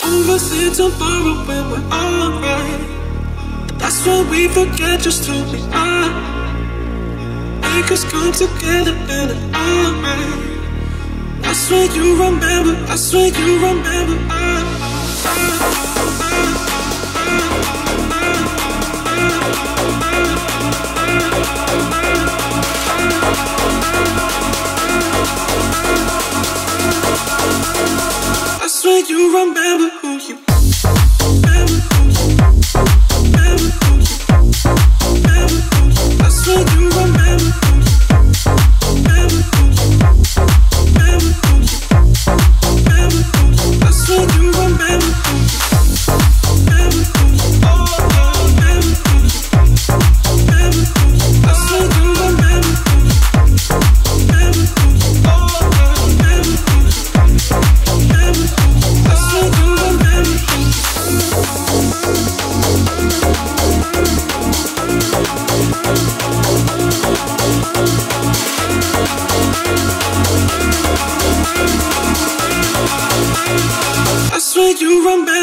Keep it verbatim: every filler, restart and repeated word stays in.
overthink tomorrow when we're alright. That's when we forget just who we are. Make us come together and it's alright. That's when you remember, that's when you remember I, I, that's when you remember who you remember who you remember who you remember who you. That's when you remember who you remember who you remember who you remember who you. That's when you remember who you remember who you oh oh remember who you remember who you. That's when you remember who you remember who you oh oh remember who you remember who you. That's when you remember who you. That's when you remember.